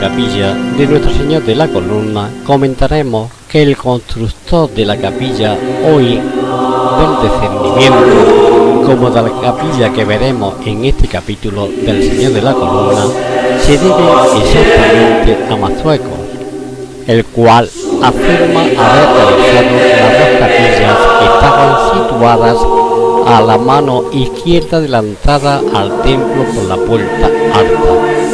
capilla de Nuestro Señor de la Columna, comentaremos que el constructor de la capilla hoy del descendimiento, como de la capilla que veremos en este capítulo del Señor de la Columna, se debe exactamente a Mazueco, el cual afirma haber realizado las dos capillas que estaban situadas a la mano izquierda de la entrada al templo por la puerta alta.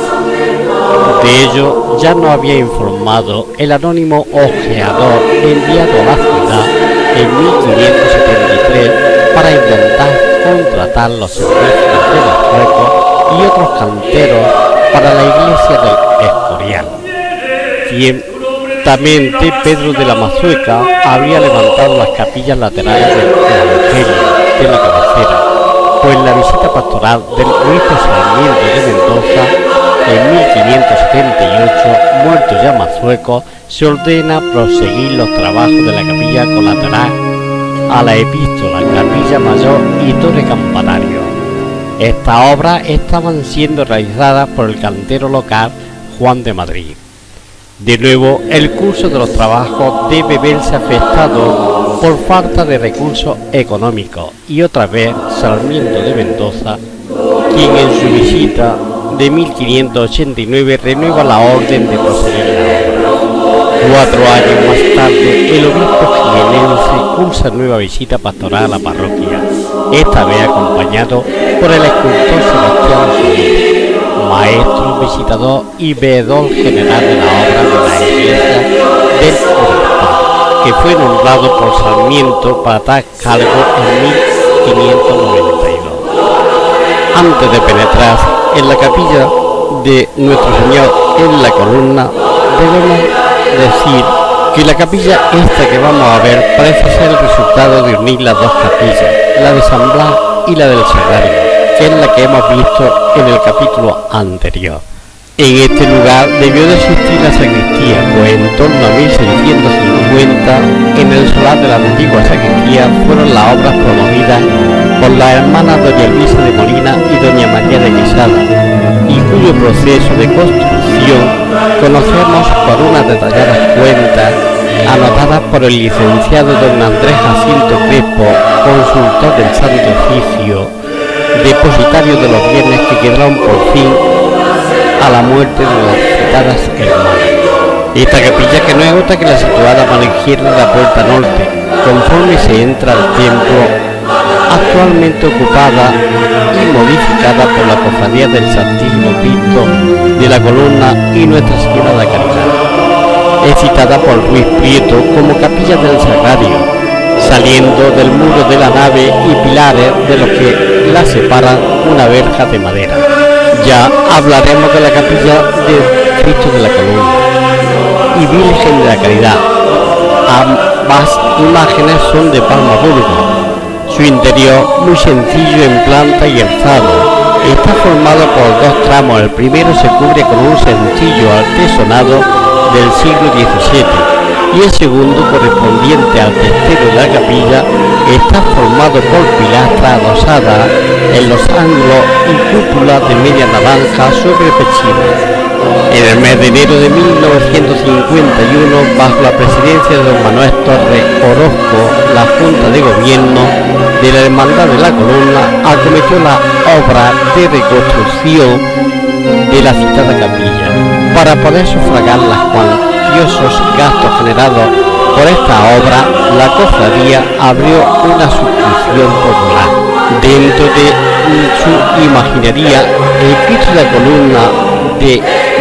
De ello ya nos había informado el anónimo ojeador enviado a la ciudad en 1573 para intentar contratar los servicios de Mazueco y otros canteros para la iglesia del Escorial. Ciertamente Pedro de la Mazueca habría levantado las capillas laterales del Evangelio de la cabecera, pues la visita pastoral del obispo Sarmiento de Mendoza en 1578, muerto ya Mazueco, se ordena proseguir los trabajos de la capilla colateral a la epístola, capilla mayor y torre campanario. Estas obras estaban siendo realizadas por el cantero local Juan de Madrid. De nuevo, el curso de los trabajos debe verse afectado por falta de recursos económicos y otra vez Sarmiento de Mendoza, quien en su visita de 1589 renueva la orden de proseguir la obra. 4 años más tarde, el obispo jienense cursa nueva visita pastoral a la parroquia, esta vez acompañado por el escultor Sebastián Solís, maestro, visitador y veedor general de la obra de la iglesia del obispado, que fue nombrado por Sarmiento para tal cargo en 1592. Antes de penetrar en la capilla de Nuestro Señor en la Columna, debemos decir que la capilla esta que vamos a ver parece ser el resultado de unir las dos capillas, la de San Blas y la del Sagrario, que es la que hemos visto en el capítulo anterior. En este lugar debió de existir la sacristía, pues en torno a 1650, en el solar de la antigua sacristía, fueron las obras promovidas por las hermanas doña Luisa de Molina y doña María de Quesada, y cuyo proceso de construcción conocemos por unas detalladas cuentas anotadas por el licenciado don Andrés Jacinto Crespo, consultor del Santo Oficio, depositario de los bienes que quedaron por fin a la muerte de las citadas hermanas. Esta capilla, que no es otra que la situada a mano izquierda de la puerta norte, conforme se entra al templo, actualmente ocupada y modificada por la cofradía del Santísimo Cristo de la Columna y Nuestra Señora de la Caridad. Es citada por Ruiz Prieto como capilla del Sagrario, saliendo del muro de la nave y pilares de los que la separan una verja de madera. Ya hablaremos de la capilla de Cristo de la Columna y Virgen de la Caridad. Ambas imágenes son de Palma Burgos. Su interior, muy sencillo en planta y alzado, está formado por 2 tramos. El primero se cubre con un sencillo artesonado del siglo XVII y el segundo, correspondiente al testero de la capilla, está formado por pilastras adosadas en los ángulos y cúpulas de media naranja sobre pechinas. En el mes de enero de 1951, bajo la presidencia de don Manuel Torres Orozco, la Junta de Gobierno de la Hermandad de la Columna acometió la obra de reconstrucción de la citada capilla. Para poder sufragar los cuantiosos gastos generados por esta obra, la cofradía abrió una suscripción popular. Dentro de su imaginería, el Cristo de la Columna de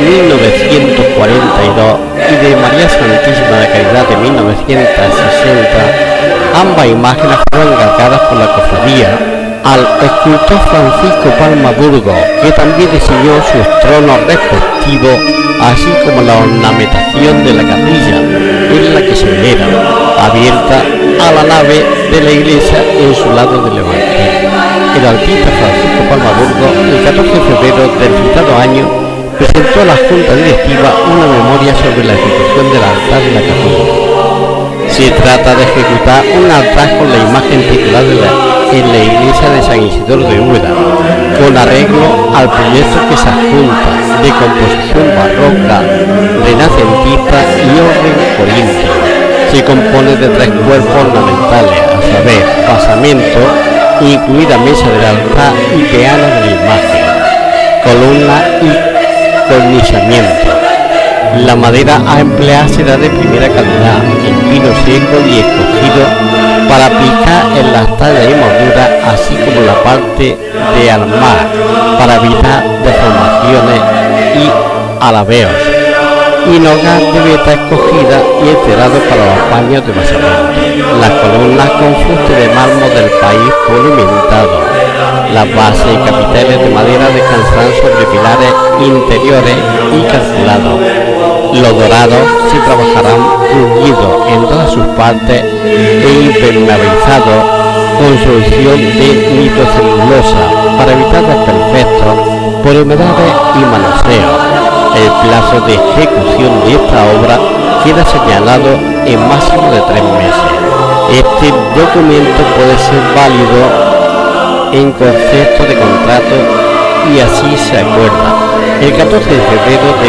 1942 y de María Santísima de Caridad de 1960, ambas imágenes fueron encargadas por la cofradía al escultor Francisco Palma Burgos, que también diseñó sus tronos respectivos, así como la ornamentación de la capilla en la que se venera, abierta a la nave de la iglesia en su lado del Evangelio. El artista Francisco Palma Burgos, el 14 de febrero del citado año, presentó a la Junta Directiva una memoria sobre la ejecución del altar de la capilla. Se trata de ejecutar un altar con la imagen titular en la iglesia de San Isidoro de Úbeda, con arreglo al proyecto que se adjunta, de composición barroca Se compone de 3 cuerpos ornamentales, a saber, basamento, incluida mesa del altar y peana de la imagen, columna y cornizamiento. La madera a emplear será de primera calidad, en pino seco y escogido para aplicar en las tallas y molduras, así como la parte de armar para evitar deformaciones y alabeos. Y hogar debe estar escogida y encerado para los paños de basamento. Las columnas con fuste de mármol del país polimentado. Las bases y capiteles de madera descansarán sobre pilares interiores y calculados. Los dorados se trabajarán pulidos en todas sus partes e impermeabilizados con solución de nitrocelulosa para evitar desperfectos por humedades y manoseo. El plazo de ejecución de esta obra queda señalado en máximo de 3 meses. Este documento puede ser válido en concepto de contrato y así se acuerda. El 14 de febrero de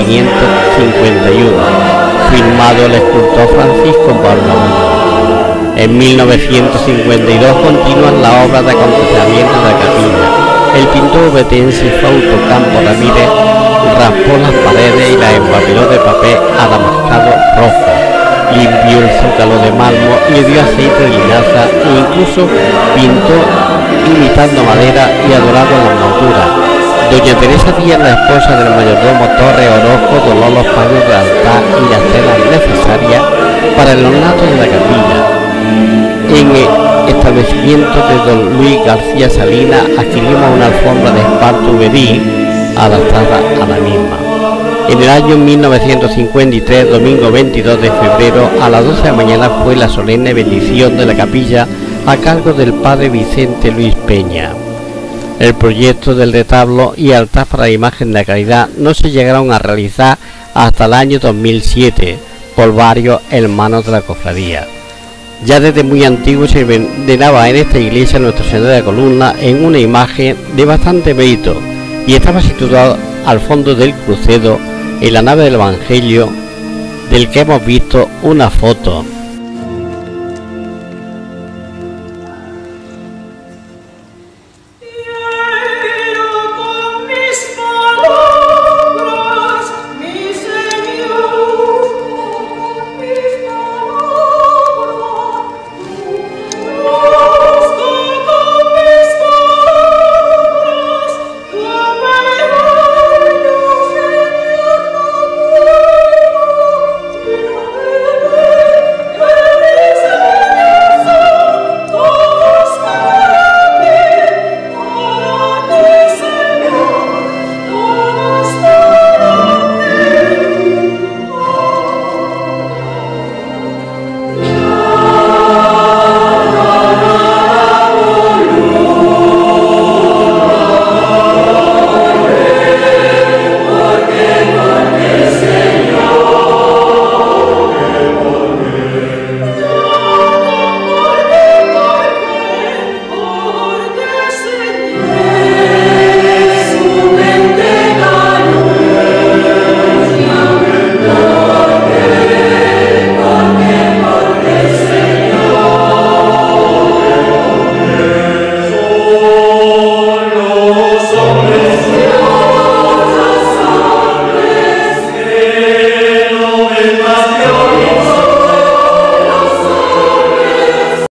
1551, firmado el escultor Francisco Barbaroja. En 1952 continúan las obras de acondicionamiento de la capilla. El pintor obetense Fausto Campo Ramírez raspó las paredes y las empapeló de papel adamascado rojo, limpió el zócalo de mármol y le dio aceite de linaza e incluso pintó imitando madera y adorado en las molduras. Doña Teresa Díaz, la esposa del mayordomo Torres Orozco, donó los paños del altar y las telas necesarias para el ornato de la capilla. En el establecimiento de don Luis García Salinas adquirimos una alfombra de esparto verí adaptada a la misma. En el año 1953, domingo 22 de febrero, a las 12 de la mañana fue la solemne bendición de la capilla a cargo del padre Vicente Luis Peña. El proyecto del retablo y altar para la imagen de la Caridad no se llegaron a realizar hasta el año 2007 por varios hermanos de la cofradía. Ya desde muy antiguo se veneraba en esta iglesia Nuestra Señora de la Columna en una imagen de bastante mérito y estaba situado al fondo del crucero en la nave del Evangelio, del que hemos visto una foto.